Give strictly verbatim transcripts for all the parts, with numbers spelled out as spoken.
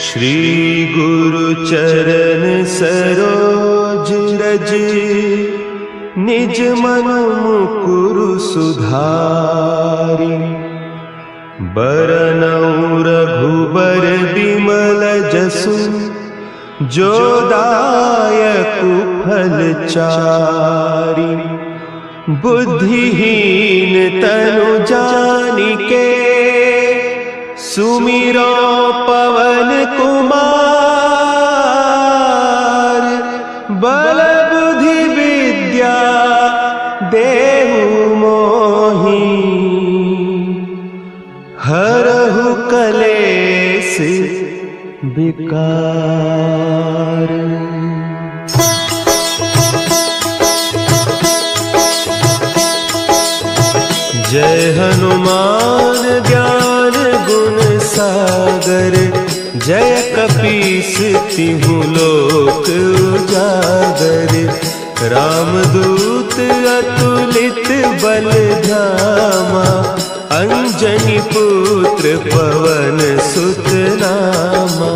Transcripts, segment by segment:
श्री गुरु चरण सरोज रज, निज मन मुकुरु सुधारि। बरनउँ रघुबर बिमल जसु, जो दायकु फल चारि। बुद्धिहीन तनु जानिके, सुमिरो पवन कुमार। बल बुद्धि विद्या देहु मोहि, हरहु कलेस विकार। जय हनुमान ज्ञान गुण सागर, जय कपीस तिहु लोक उजागर। रामदूत अतुलित बल धामा, अंजनी पुत्र पवन सुत नामा।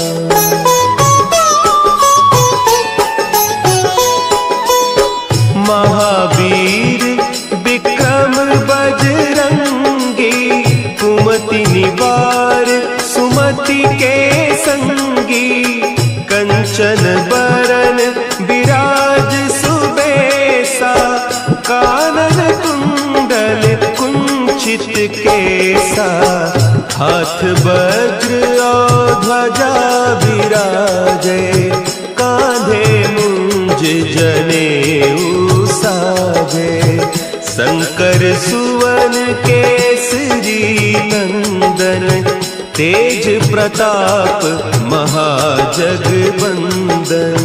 महावीर विक्रम बजरंगी, कुमति निवार सुमति के संगी। कंचन बरन विराज सुबेसा, कानन कुंडल कुंचित केसा। हाथ वज्र और ध्वजा विराजे, कांधे मुंज जनेऊ साजे। शंकर सुवन केसरी नंदन, तेज प्रताप महाजगवंदन।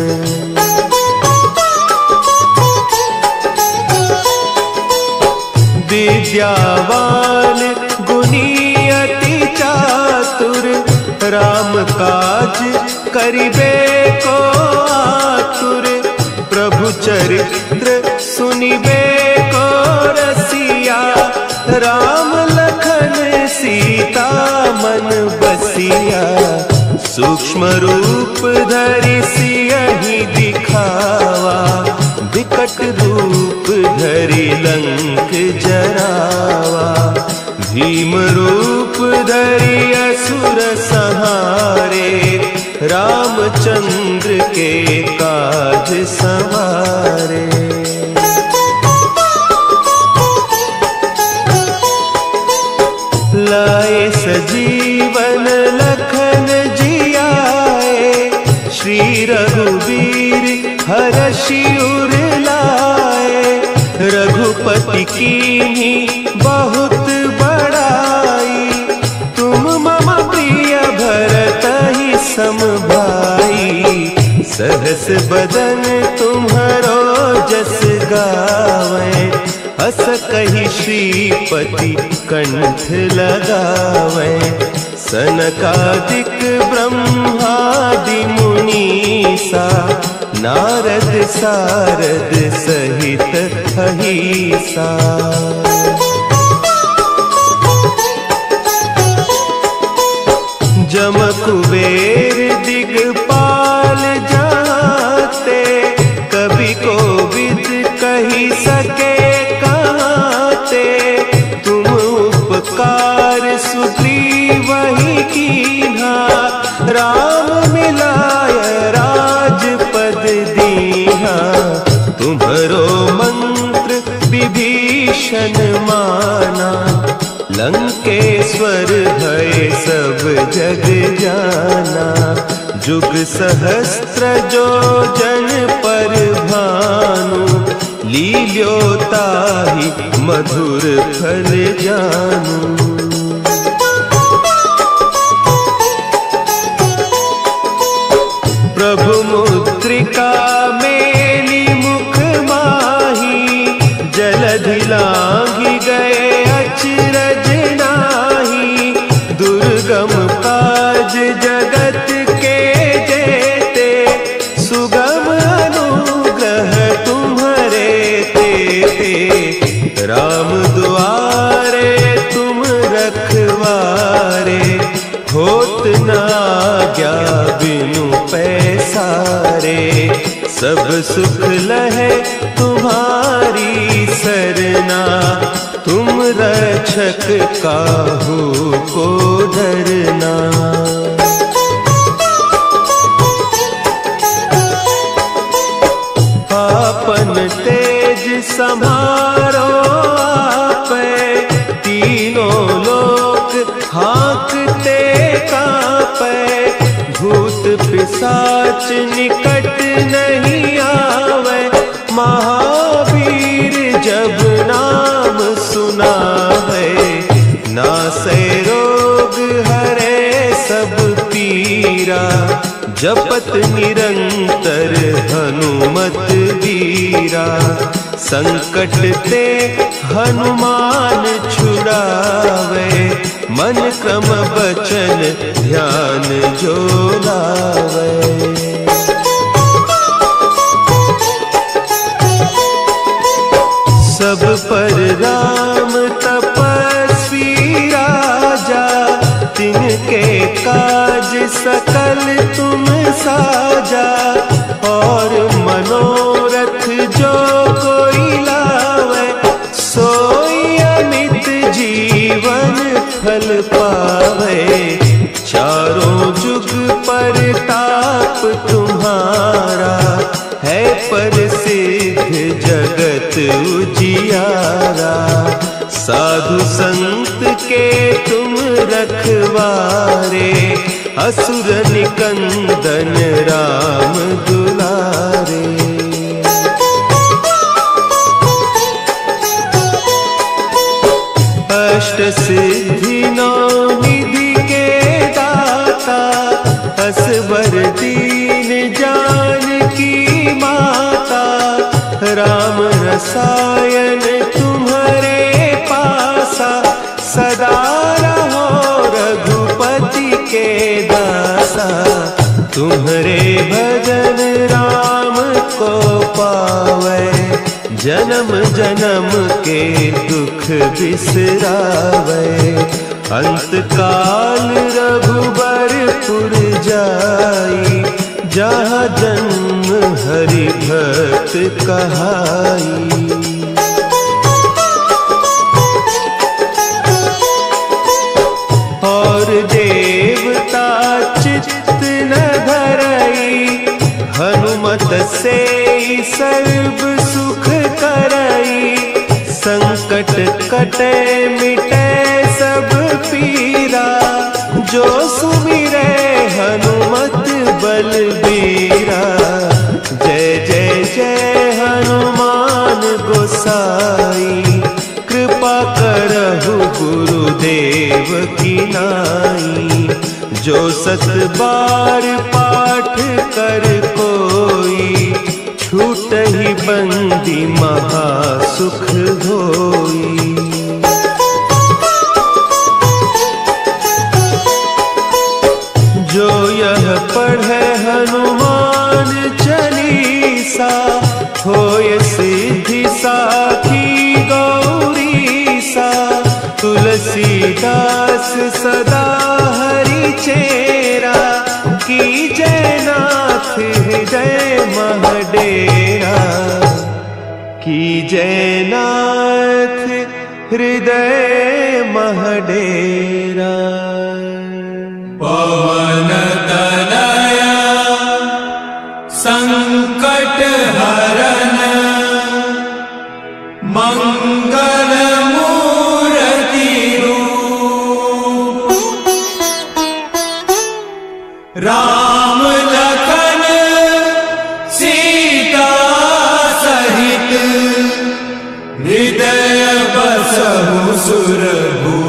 विद्यावान गुणी अति चातुर, राम काज करिबे को आतुर। प्रभु चरित्र सुनिबे को रसिया, राम लखन सीता मन बसिया। सूक्ष्म रूप धरि सियहि दिखावा, विकट रूप धरि लंक जरावा। भीम रूप धरि असुर संहारे, रामचंद्र के काज सवारे। लाए सजीवन लखन जियाए, श्री रघुवीर हरषि उर लाए। रघुपति कीन्ही बहुत बड़ाई, तुम मम प्रिय भरतहि सम भाई। सहस बदन तुम्हरो जस गावें, हस कहि श्रीपति कंठ लगावें। सनकादिक ब्रह्मादि मुनीसा, नारद सारद सहित अहीसा। जम कुबेर दिगपाल जाते, कवि कोविद कहि सके कहते। तुम उपकार सुग्रीवहि कीन्हा, राम मिलाय राजपद दीन्हा। तुम्हरो मंत्र विभीषण माना, लंकेश्वर भय सब जग जाना। जुग सहस्त्र जो जन पर भानु, लील्योताहि मधुर फल जानू। प्रभु मुद्रिका मेली मुख माही, जलधि लांघि गए अचरज नाही। दुर्गम काज जगत के जेते, सुगम अनुग्रह तुम्हरे तेते। राम दुआरे तुम सारे, सब सुख लहे तुम्हारी सरना। तुम रक्षक काहू को डरना। आपन तेज संभारो आपे, तीनों लोक हाँकते कांपे। भूत पिशाच निकट नहीं आवे, महावीर जब नाम सुनावे। नासै रोग हरे सब पीरा, जपत निरंतर हनुमत वीरा। संकट ते हनुमान छुड़ावे, मन क्रम बचन ध्यान जो लावे। सब पर राम तपस्वी राजा, तिनके काज सकल तुम साजा। और मनोरथ जो कोई लावे, सोई अमित जीवन फल पावे। चारों जुग परताप तुम्हारा, है प्रसिद्ध जगत उजियारा। साधु संत के तुम रखवारे, असुर निकंदन राम दुलारे। अष्ट सिद्धि नौ निधि के दाता, असवर दीन जानकी माता। राम रसायन तुम्हारे पासा, सदा रहो रघुपति के दासा। तुम्हारे भजन राम को पावे, जन्म जन्म के दुख बिसरावे। अंत काल रघुबरपुर जाई, जहाँ जन्म हरि भक्त कहाई। और देवता चित्त न धरई, हनुमत से सर्व सुख करई। संकट कटे मिटे सब पीरा, जो सुमिरे हनुमत बलबीरा। जय जय जय हनुमान गोसाई, कृपा करहु गुरुदेव की नाई। जो सत बार पाठ कर कोई, छूट ही बंदी महासुख होई। जो यह पढ़े हनुमान चालीसा, होय सिद्धि साखी गौरीसा। तुलसीदास सदा हरि चेरा, की जय नाथ हृदय महडेरा। की जय नाथ हृदय महडेरा। पवन तनया संकट हरन, मंगल मूर्ति रूप। राम लखन सीता सहित, हृदय बसहु सुरभूप।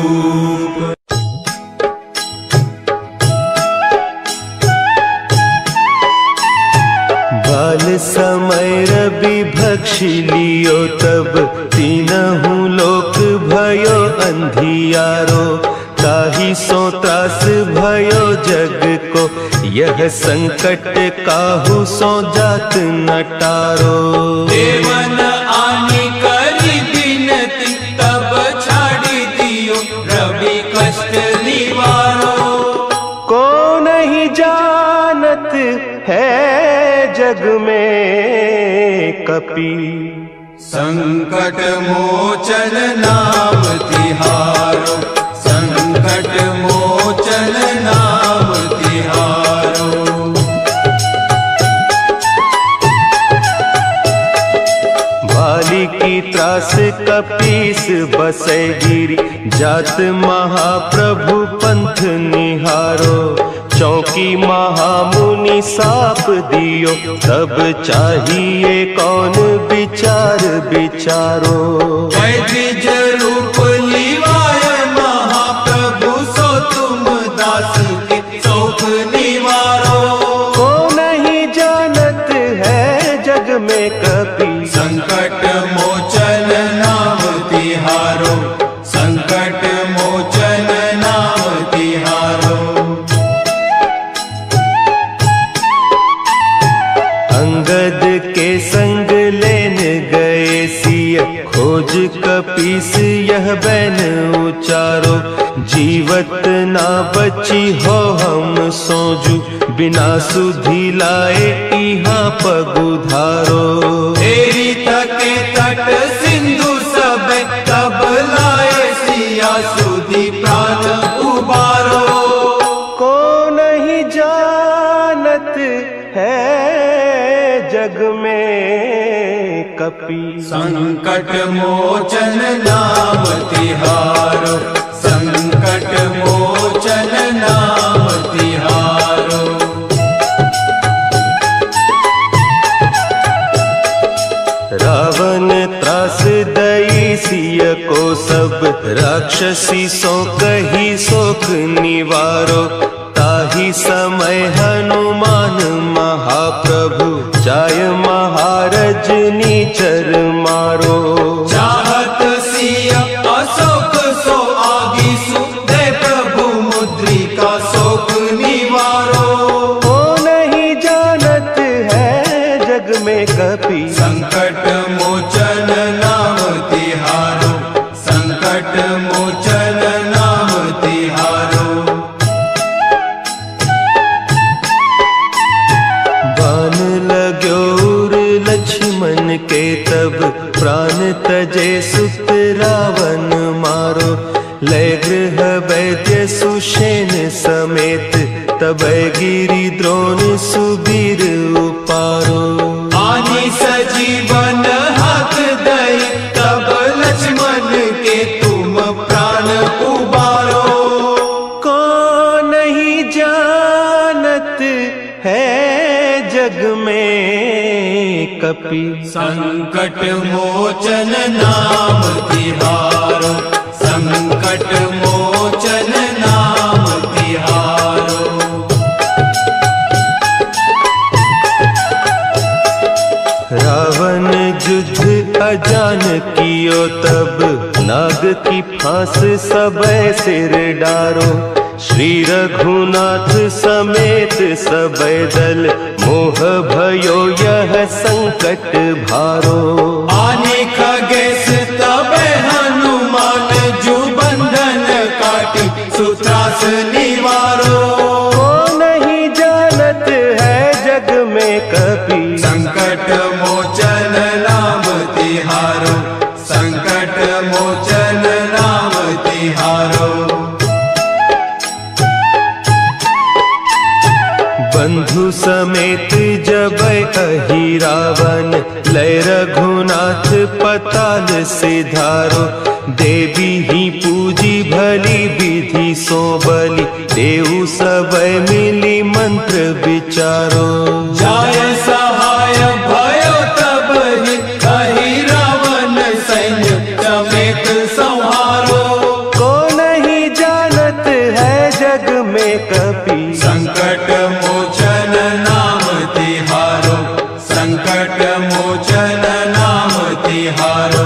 बाल समय रवि भक्षि लियो, तब तीनहु लोक भयो अंधियारो। ताहि सो त्रास भयो जग को, यह संकट काहू सो जात न टारो। देवन आनी करी बिनती, तब छाड़ी दियो रवि कष्ट निवारो। को नहीं जानत है जग में कपि। संकट मोचन नाम तिहारो, संकट मोचन नाम तिहारो। भाली की त्रास कपीस बसै गिरी, जात महाप्रभु पंथ निहारो। चौकी महामुनि साप दियो, तब चाहिए कौन विचार विचारो। द्विज रूप लिवाय महाप्रभु, सो तुम दास के शोक निवारो। को नहीं जानत है जग में कपि, संकट मोचन नाम तिहारो, संकट मोचन नाम तिहारो। अंगद के संग लेन गए सिय, खोज कपीस यह बैन उचारो। जीवत ना बची हो हम सोजू, बिना सुधि लाए इहाँ पगुधारो। तेरी तके तट सिंधु सब, तब लाए सिया सुधि प्राण उबारो। को नहीं जानत है जग में कपि, संकट मोचन नाम तिहारो, संकट मोचन नाम तिहारो। रावण त्रास दई सिय को सब, राक्षसी सो कही शोक निवारो। ताही समय हनुमान महाप्रभु, जाय महारज नीचर मारो। चाहत सिय अशोक सो आगीसु, दे प्रभु मुद्रिका शोक निवारो। को नहीं जानत है जग में कपि, संकट मोचन नाम तिहारो, संकट मोचन नाम तिहारो। बान लाग्योर लक्ष्मण के तब, प्राण तजे सुत रावण मारो। लय गृह वैद्य सुषेण समेत, तब गिरि द्रोण सुबीर उपारो। आनी सजीवन हाथ दई, तब लक्ष्मण के तुम प्राण उबारो। को नहीं जानत है जग में कपि, संकट मोचन नाम तिहारो, संकट मोचन नाम तिहारो। रावण युद्ध अजान कियो तब, नाग की फांस सबय सिर डारो। श्री रघुनाथ समेत सबय दल, मोह भयो यह संकट भारो। आने खगेश तब हनुमान, जु बंधन काटी सुत्रास निवारो। को नहीं जानत है जग में कपि, संकट मोचन नाम तिहारो, संकट मोचन नाम तिहारो। बंधु समेत जब अहि रावण, लय रघुनाथ पताल सिधारो। देवी ही पूजी भली विधि सो बलि, देव सबय मिली मंत्र विचारो। जाय सहाय भयो तब ही, अहि रावण सैन्य समेत संहारो। को नहीं जानत है जग में कपि, संकट मोचन नाम तिहारो, संकट मोचन नाम तिहारो।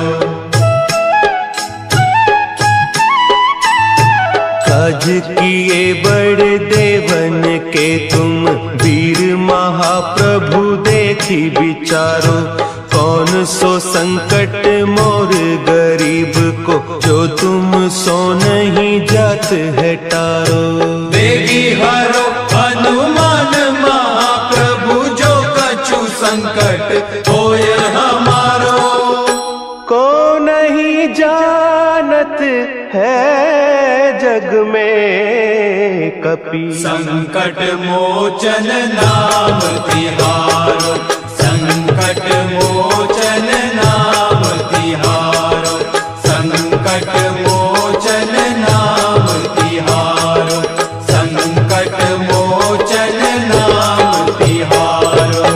काज किए बड़ देवन के तुम, वीर महाप्रभु देखी विचारो। कौन सो संकट मोर गरीब को, जो तुम सो नहीं जात है टारो। बेगी हरो हनुमान महाप्रभु, जो कछु कपि। संकट मोचन नाम तिहारो, संकट मोचन नाम तिहारो, संकट मोचन नाम तिहारो, संकट मोचन नाम तिहारो।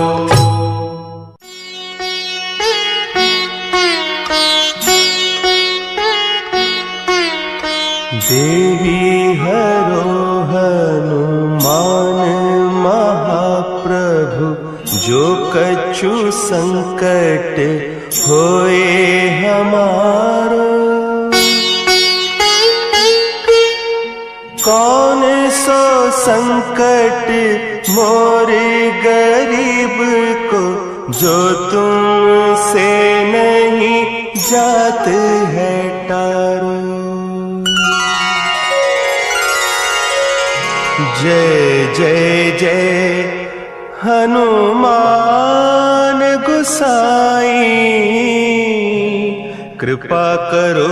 देहि हरो हनुमान महाप्रभु, जो कछु संकट होए हमारो। कौन सो संकट मोर गरीब को, जो तुमसे नहीं जात है टारो। जय जय जय हनुमान गोसाई, कृपा करो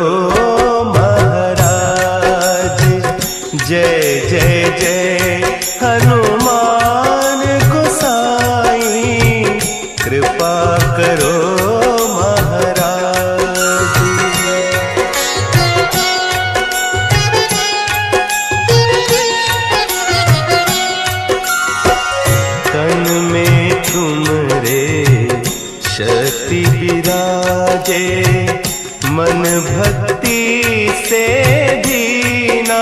महाराज। जय जय जय हनुमान गोसाई, कृपा करो शक्ति विराजे, मन भक्ति से दीना।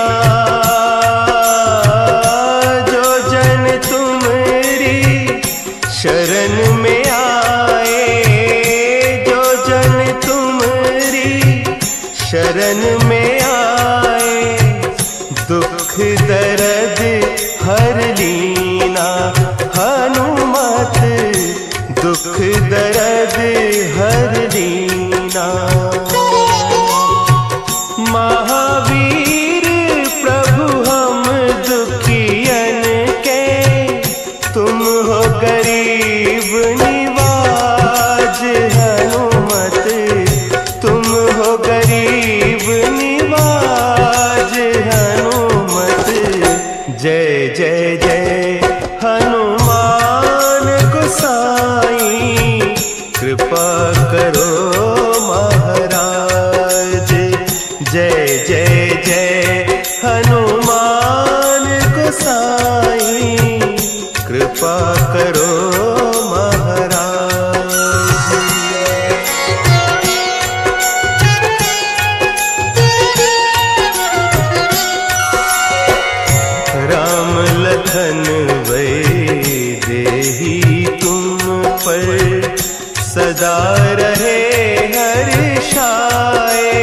जो जन तुम्हारी शरण में आए, जो जन तुम्हारी शरण में आए, दुख दर्द हर लीना। हनुमत दुख दर्द हर लीना। महावीर प्रभु हम दुखियन के, तुम हो गरीब निवाज। हनुमत तुम हो गरीब निवाज। हनुमत जय जय जय हनुमान गोसाई, कृपा करो महाराज। जय जय जय हनुमान गोसाई, कृपा करो महाराज। राम लखन वै देहि तुम पर, सदा रहे हर्षाए।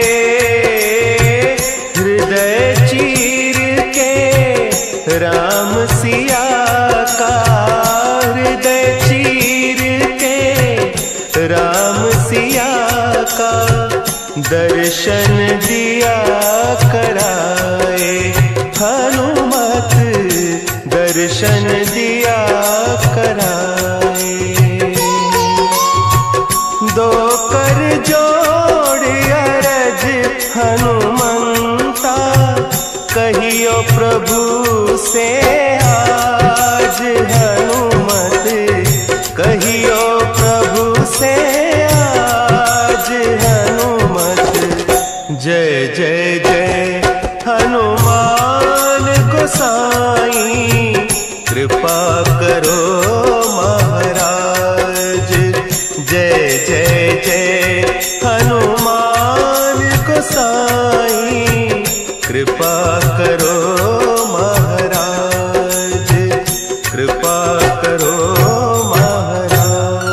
हृदय चीर के राम सिया का, हृदय चीर के राम सिया का, दर्शन दिया कराए। हनुमत दर्शन दिया कराए। दो कर जोड़ अरज हनुमंता, कहियो प्रभु से आज। हनुमत कहियो प्रभु से आज। हनुमत जय जय जय हनुमान गोसाई, कृपा करो महाराज। जय जय जय हनुमान गोसाई, कृपा करो महाराज। कृपा करो महाराज।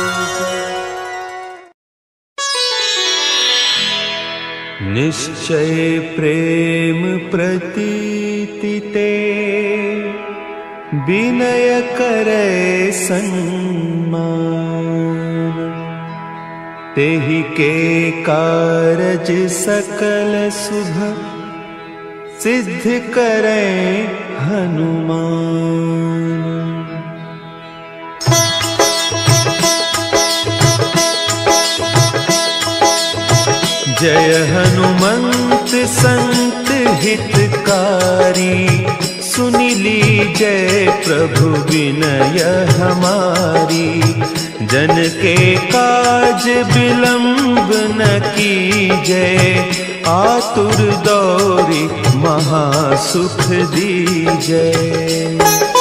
निश्चय प्रेम प्रतीति ते, विनय करे सन्मान। तेहि के कारज सकल शुभ, सिद्ध करे हनुमान। जय हनुमंत संत हितकारी, सुनि लीजय प्रभु विनय हमारी। जन के काज विलंब न कीजय, आतुर दौरी महासुख दीजय।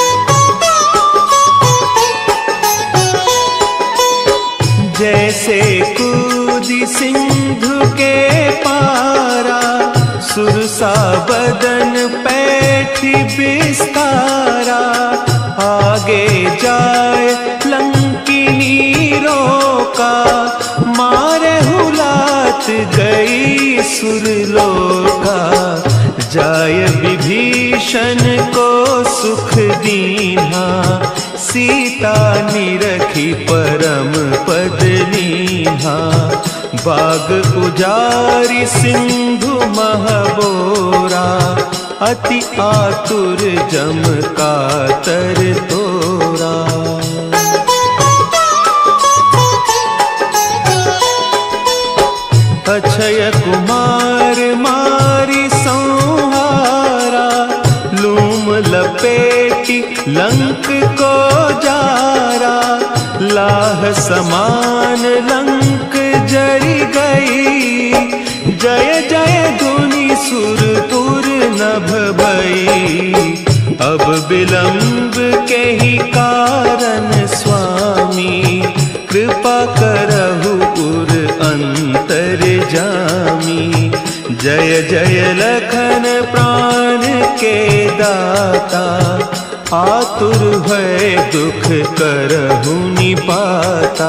जैसे कूदी सिंधु के पारा, सुरसा बदन पैठी बिस्तारा। आगे जाए लंकिनी रोका, मारे हुलात गई सुरलोका। जाय विभीषण को सुख दीन्हा, सीता निरखी परम पद लीन्हा। बाग उजारी सिंधु महबोरा, अति आतुर जम कातर तोरा। अक्षय कुमार मारी संहारा, लूम लपेटी लंक को जारा। लाह समान लंक जरी गई, जय जय धुनि सुरपुर नभ भई। अब विलंब के ही कारण स्वामी, कृपा करहु पुर अंतर जामी। जय जय लखन प्राण के दाता, आतुर भय दुख करहु निपाता।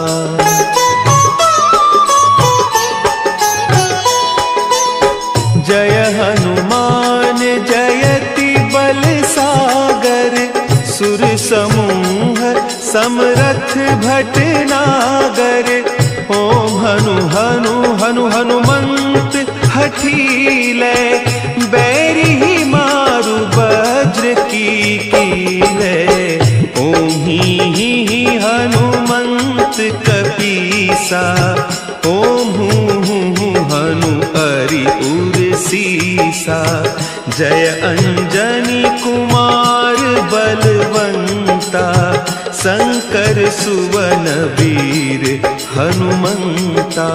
जय हनुमान जयति बल सागर, सुर समूह समरथ भटनागर। ओम हनु हनु हनु हनुमंत हठीले, बैरी ही मारु वज्र की कीले। ओम ही ही ही हनुमंत कपीसा, ओम हूँ हूँ हनु हरि उर सीसा। जय अंजनी कुमार बलवंता, शंकर सुवन वीर हनुमंता।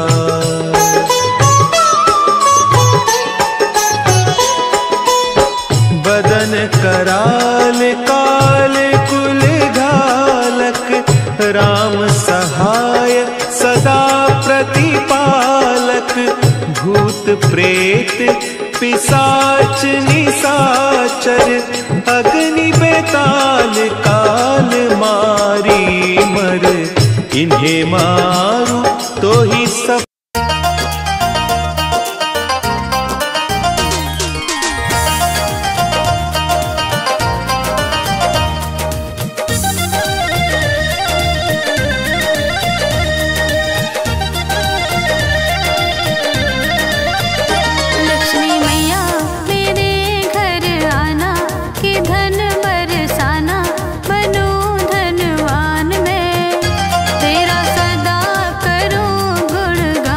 बदन कराल काल कुल घालक, राम सहाय सदा प्रतिपालक। भूत प्रेत पिशाच निशाचर, अग्नि बेताल काल मारी मर। इन्हें मारू तो ही सब तेरा सदा करूं गुणगान।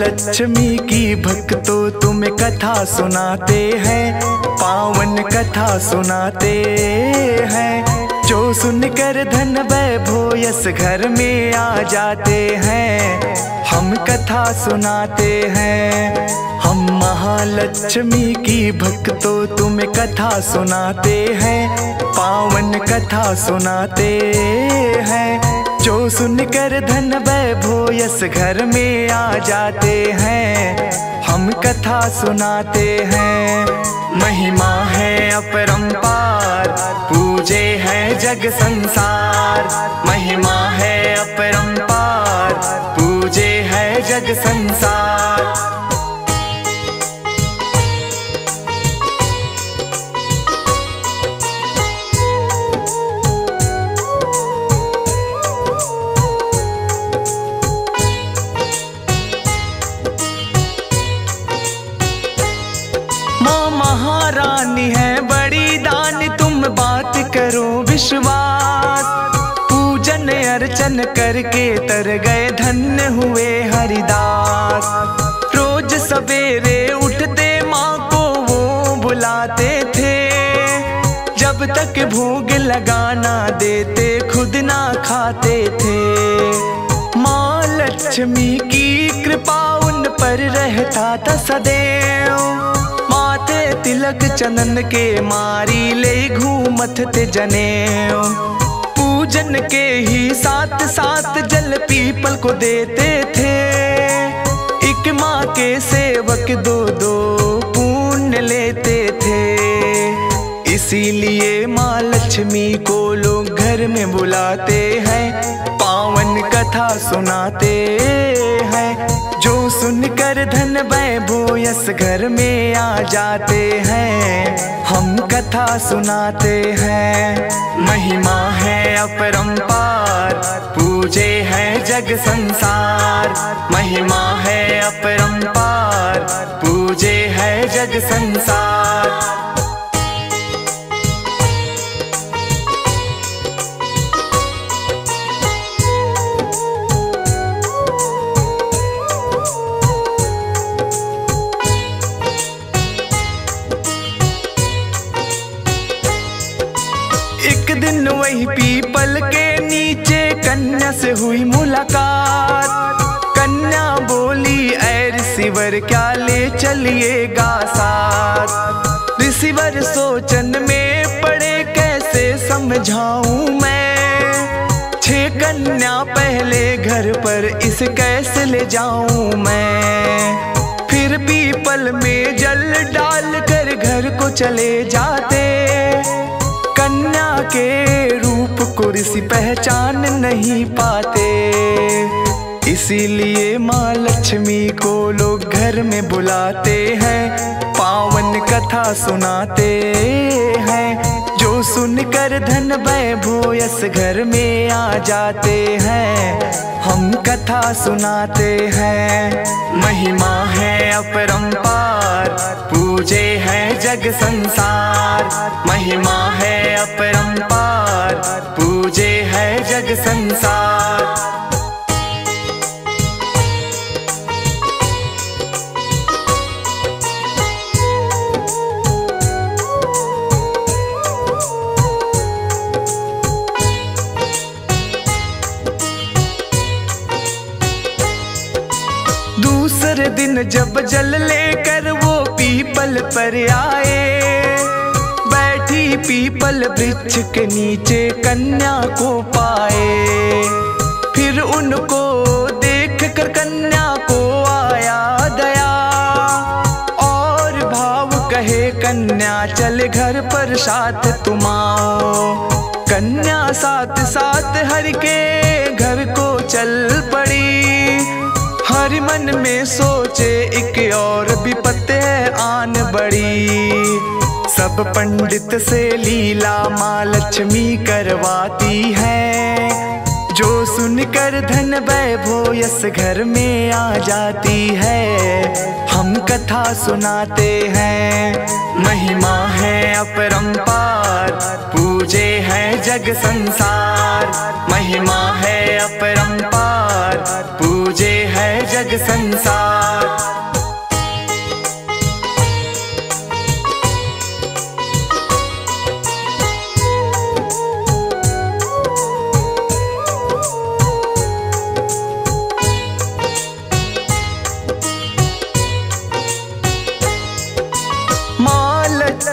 महालक्ष्मी की भक्तों तुम्हें कथा सुनाते हैं, पावन कथा सुनाते हैं। जो सुनकर धन वैभव यस घर में आ जाते हैं, हम कथा सुनाते हैं। हम महालक्ष्मी की भक्तों तुम्हें कथा सुनाते हैं, पावन कथा सुनाते हैं। जो सुनकर धन वैभव यस घर में आ जाते हैं, हम कथा सुनाते हैं। महिमा है अपरंपार, पूजे है जग संसार। महिमा है अपरंपार, पूजे है जग संसार। महारानी है बड़ी दानी, तुम बात करो विश्वास। पूजन अर्चन करके तर गए धन्य हुए हरिदास। रोज सवेरे उठते माँ को वो बुलाते थे, जब तक भोग लगाना देते खुद ना खाते थे। माँ लक्ष्मी की कृपा उन पर रहता था सदैव। माथे तिलक चंदन के मारी ले घूमत थे जनेऊ। पूजन के ही साथ साथ जल पीपल को देते थे। एक माँ के सेवक दो दो पुण्य लेते थे। इसीलिए माँ लक्ष्मी को लोग घर में बुलाते हैं, पावन कथा सुनाते हैं। जो सुनकर धन वैभव यस घर में आ जाते हैं, हम कथा सुनाते हैं। महिमा है अपरंपार, पूजे है जग संसार। महिमा है अपरंपार, पूजे है जग संसार। एक दिन वही पीपल के नीचे कन्या से हुई मुलाकात। कन्या बोली ऐ ऋषिवर क्या ले चलिएगा साथ। ऋषिवर सोचन में पड़े कैसे समझाऊं मैं। छह कन्या पहले घर पर इसे कैसे ले जाऊं मैं। फिर पीपल में जल डाल कर घर को चले जाते। कन्या के रूप को ऋषि पहचान नहीं पाते। इसीलिए माँ लक्ष्मी को लोग घर में बुलाते हैं, पावन कथा सुनाते हैं। जो सुनकर धन वैभव यस घर में आ जाते हैं, हम कथा सुनाते हैं। महिमा है अपरंपार, पूजे है जग संसार। महिमा है अपरंपार, पूजे है जग संसार। दूसरे दिन जब जल लेकर वो पीपल पर आए, बैठी पीपल वृक्ष के नीचे कन्या को पाए। फिर उनको देख कर कन्या को आया दया, और भाव कहे कन्या चल घर पर साथ तुम आओ। कन्या साथ साथ हर के घर को चल पड़ी। हर मन में सोचे एक और विपत्ति आन बड़ी। सब पंडित से लीला माँ लक्ष्मी करवाती है। जो सुनकर धन वैभव यस घर में आ जाती है, हम कथा सुनाते हैं। महिमा है अपरंपार, पूजे है जग संसार। महिमा है अपरंपार, पूजे है जग संसार।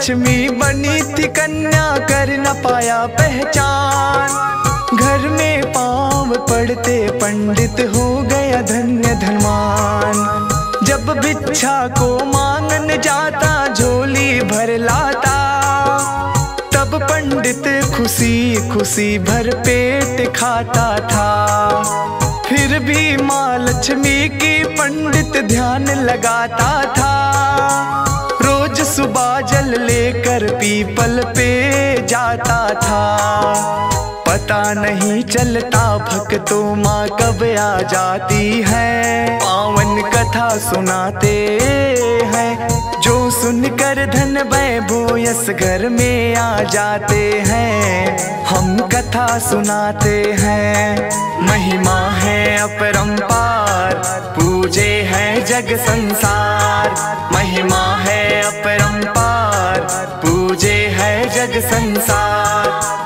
लक्ष्मी बनी थी कन्या कर न पाया पहचान। घर में पाँव पड़ते पंडित हो गया धन्य धनवान। जब भिक्षा को मांगन जाता झोली भर लाता, तब पंडित खुशी खुशी भर पेट खाता था। फिर भी माँ लक्ष्मी की पंडित ध्यान लगाता था। रोज सुबह जल लेकर पीपल पे जाता था। पता नहीं चलता भक्तों माँ कब आ जाती है। पावन कथा सुनाते हैं जो सुनकर धन वैभव यस घर में आ जाते हैं। हम कथा सुनाते हैं, महिमा है अपरंपार, पूजे है जग संसार। महिमा है अपरंपार, पूजे है जग संसार।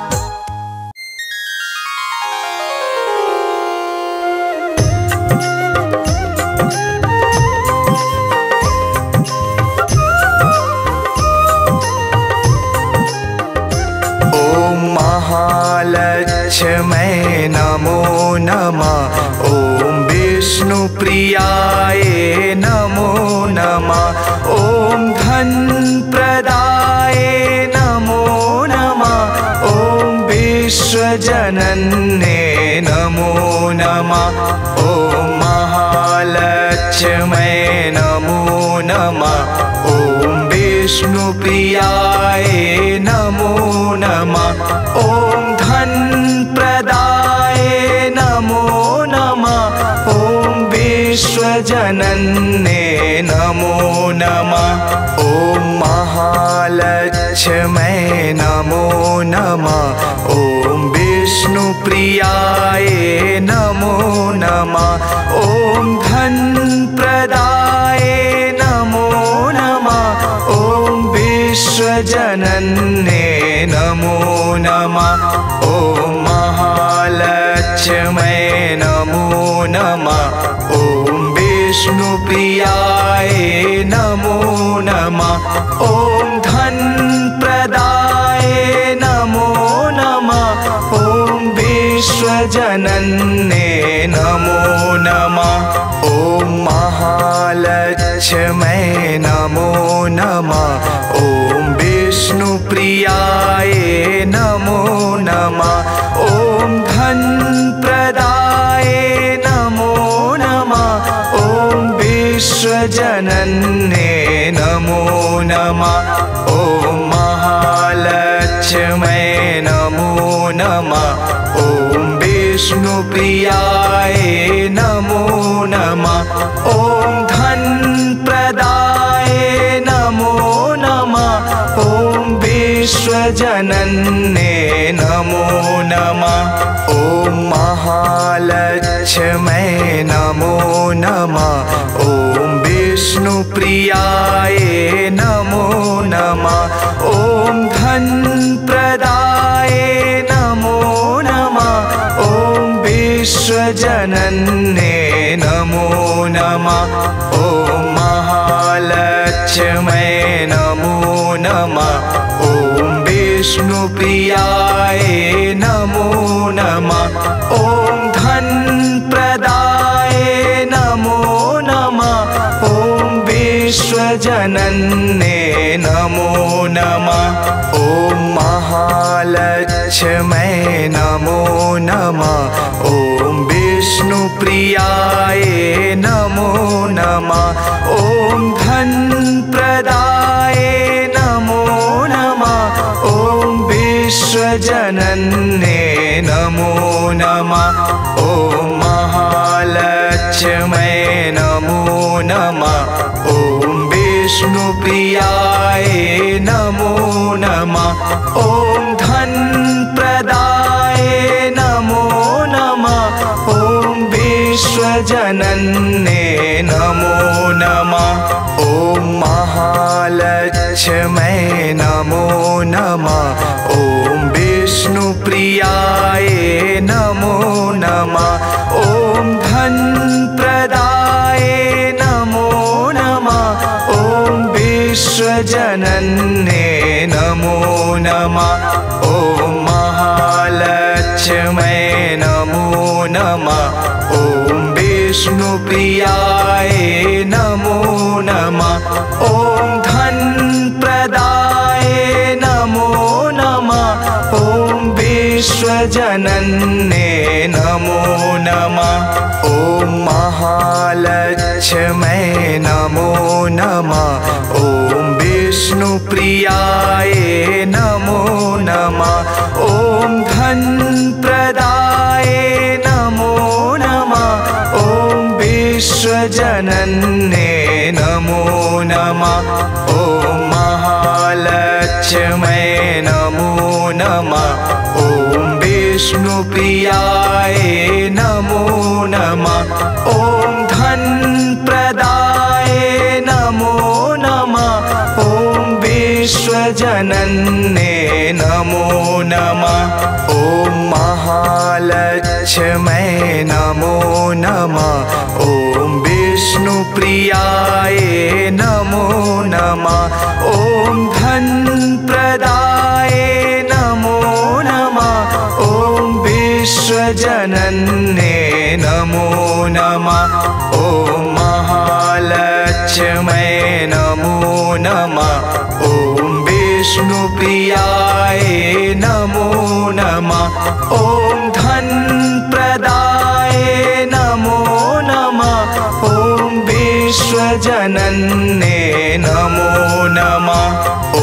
महालक्ष्मै नमो नमः। ओम विष्णु प्रियाय नमो नमः। ओम धन प्रदाय नमो नमः। ओम विश्वजनन्ये नमो नमः। ओम महालक्ष्मै नमो नमः। ओम विष्णु प्रियाय नमो नमः। ओम धन प्रदाय नमो नमः। ओम विश्वजनन्ये नमो नमः। ओम महालक्ष्मै नमो नमः। ओम विष्णु प्रियाय नमो नमः। ओम धन प्रदाय नमो नमः। ओम विश्वजनन्ये नमो नमः। ओम महालक्ष्मै नमो नमः। ओम विष्णु प्रियाय नमो नमः। ओम धन प्रदाय नमो नमः। ओम विश्वजनन्ये नमो नमः। ओम महालक्ष्मै नमो नमः। ओम विष्णु प्रियाय नमो नमः। ओम धन प्रदाय नमो नमः। ओम विश्वजनन्ये नमो नमः। ओम महालक्ष्मै नमो नमः। ओम विष्णु प्रियाय नमो नमः। ओम धन प्रदाय नमो नमः। ओम विश्वजनन्ये नमो नमः। ओम महालक्ष्मै नमो नमः। ओम विष्णु प्रियाय नमो नमः। ओम धन प्रदाय नमो नमः। ओम विश्वजनन्ये नमो नमः। ओम महालक्ष्मै नमो नमः। ओम विष्णु प्रियाय नमो नमः। ओम धन प्रदाय नमो नमः। ओम विश्वजनन्ये नमो नमः। ओम महालक्ष्मै नमो नमः। ओम विष्णु प्रियाय नमो नमः। ओम धन प्रदाय नमो नमः। ओम विश्वजनन्ये नमो नमः। ओम महालक्ष्मै नमो नमः। ओम विष्णु प्रियाय नमो नमः। ओम धन प्रदाय नमो नमः। ओम विश्वजनन्ये नमो नमः। ओम महालक्ष्मै नमो नमः। ओम विष्णु प्रियाय नमो नमः। ओम धन प्रदाय नमो नमः। ओम विश्वजनन्ये नमो नमः। ॐ महालक्ष्मै नमो नमः। ॐ विष्णुप्रियाय नमो नमः। ॐ धनप्रदाय नमो नमः। ॐ विश्वजनन्ये नमो नमः। ॐ महालक्ष्मै नमो नमः। ॐ विष्णुप्रियाय नमो नमः। ॐ धनप्रदाय नमो नमः। ॐ विश्वजनन्ये नमो नमः। ॐ महालक्ष्मै नमो नमः। ॐ विष्णुप्रियाय नमो नमः। ॐ धनप्रदाय नमो नमः। ॐ विश्वजनन्ये नमो नमः। ॐ महालक्ष्मै नमो नमः। ॐ विष्णुप्रियाय नमो नमः। ॐ धनप्रदाय नमो नमः। ॐ विश्वजनन्ये नमो नमः। ॐ महालक्ष्मै नमो नमः। ॐ विष्णुप्रियाय नमो नमः। ॐ धनप्रदाय नमो नमः। ॐ विश्वजनन्ये नमो नमः। ॐ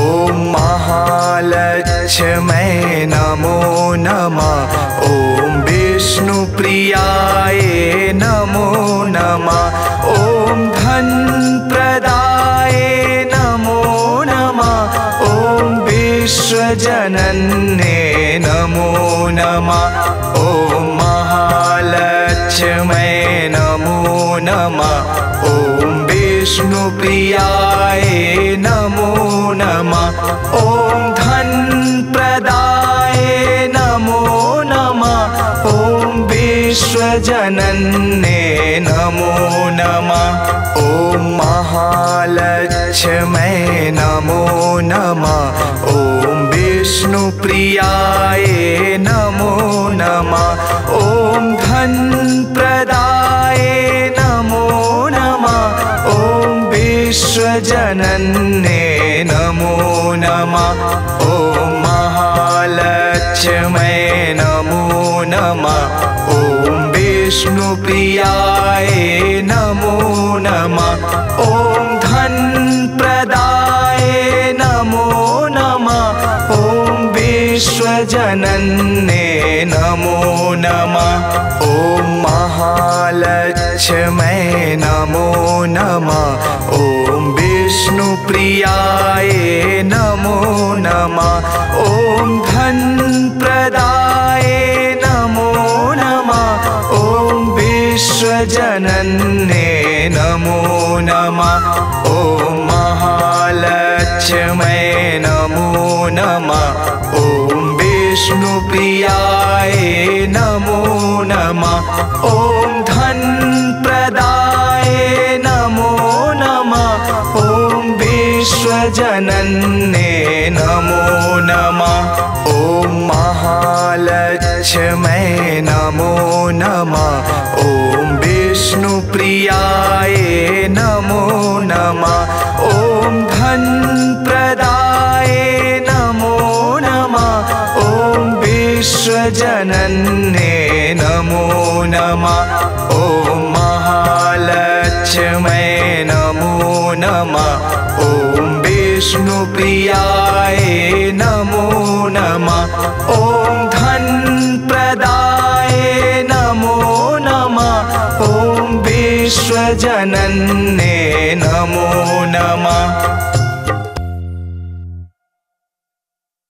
महालक्ष्मै नमो नमः। ॐ विष्णुप्रियाय नमो नमः। ॐ धनप्रदाय नमो नमः। ॐ विश्वजनन्ये नमो नमः। ॐ महालक्ष्मै नमो नमः। ॐ विष्णुप्रियाय नमो नमः। ॐ धनप्रदाय नमो नमः। ॐ विश्वजनन्ये नमो नमः। ॐ महालक्ष्मै नमो नमः। ॐ विष्णुप्रियाय नमो नमः। ॐ धनप्रदाय नमो नमः। ॐ विश्वजनन्ये नमो नमः। ॐ महालक्ष्मै नमो नमः। ॐ विष्णुप्रियाय नमो नमः। ॐ धनप्रदाय नमो नमः। ॐ विश्वजनन्ये नमो नमः। ॐ महालक्ष्मै नमो नमः। ॐ विष्णुप्रियाय नमो नमः। ॐ धनप्रदाय नमो नमः। ॐ विश्वजनन्ये नमो नमः। ॐ महालक्ष्मै नमो नमः। ॐ विष्णुप्रियाय नमो नमः। ॐ धनप्रदाय नमो नमः। ॐ विश्वजनन्ये नमो नमः। ॐ महालक्ष्मै नमो नमः। ॐ विष्णुप्रियाय नमो नमः। ॐ धनप्रदाय नमो नमः। ॐ विश्वजनन्ये नमो नमः। ॐ महालक्ष्मै नमो नमः। ॐ विष्णुप्रियाय नमो नमः। ॐ धनप्रदाय नमो नमः। ॐ विश्वजनन्ये नमो नमः।